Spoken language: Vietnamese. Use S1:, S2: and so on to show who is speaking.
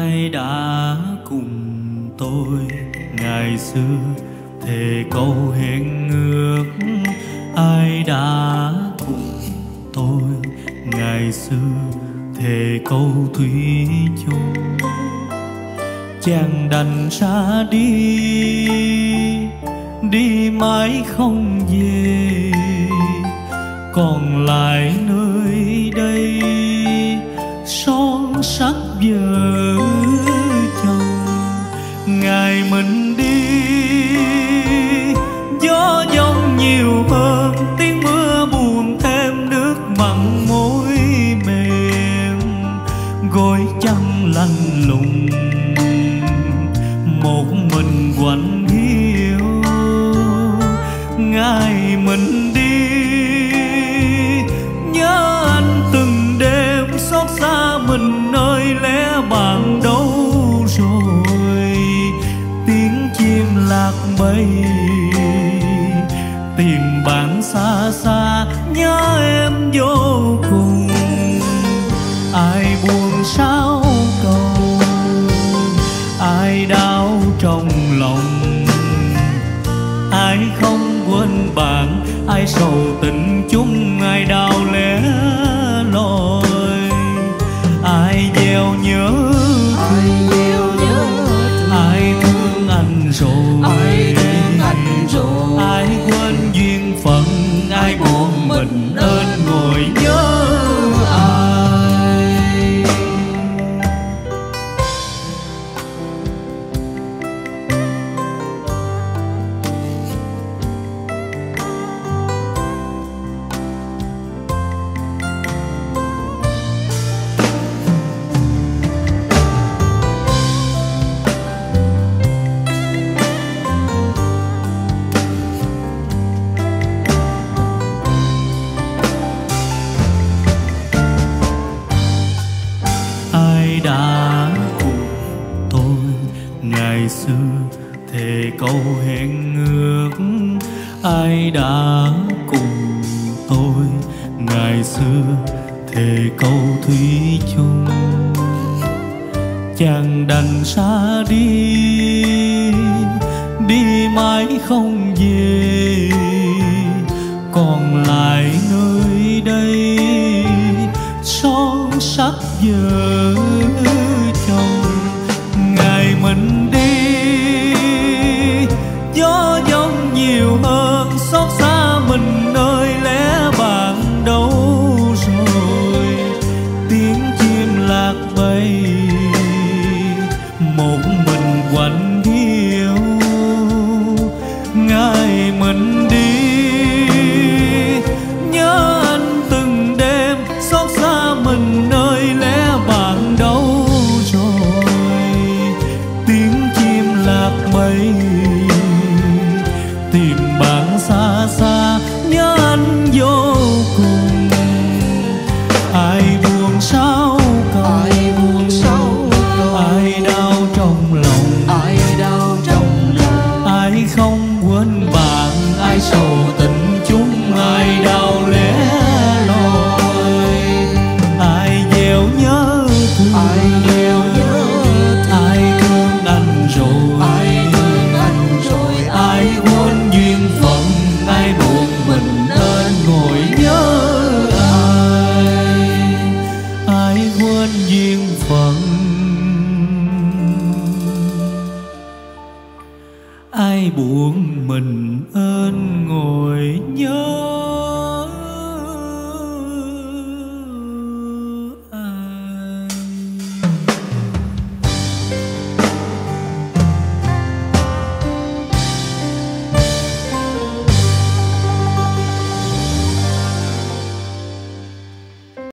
S1: Ai đã cùng tôi ngày xưa thề câu hẹn ước? Ai đã cùng tôi ngày xưa thề câu thủy chung? Chàng đành ra đi mãi không về, còn lại nơi đây son sắc vợ chồng. Ngày mình đi gió giông nhiều hơn, tiếng mưa buồn thêm nước mặn môi mềm, gối chăn lạnh lùng một mình quạnh hiu. Ngày mình đi nhớ anh từng đêm, xót xa mình nơi lẽ bạn đâu rồi. Tiếng chim lạc bay tìm bạn xa xa, nhớ em vô cùng. Ai buồn sao cầu, ai đau trong lòng, ai không quên bạn, ai sầu tình chung, ai đau lẻ loi, ai gieo nhớ thương, ai thương anh rồi, ai quên duyên phận, ai buồn mình nên ngồi nhớ ai. Ai đã cùng tôi ngày xưa thề câu hẹn ước? Ai đã cùng tôi ngày xưa thề câu thủy chung? Chàng đành ra đi mãi không về, còn lại nơi đây son sắc vợ chồng. Ngày mình đi gió giông nhiều hơn, xót xa mình nơi lẽ bạn đâu rồi. Tiếng chim lạc bay một mình quạnh hiu. Ngày mình đi nhớ anh từng đêm, xót xa mình nơi lẽ bạn đâu rồi. Tiếng chim lạc bay tìm bạn xa xa, nhớ anh vô cùng. Ai buồn sao cầu, ai đau trong lòng, ai không quên bạn, ai sầu tình chung, ai đau lẻ loi, ai gieo nhớ thương, ai thương anh rồi, ai quên duyên phận, ai buồn mình nên ngồi nhớ ai quên duyên phận, ai buồn mình ơn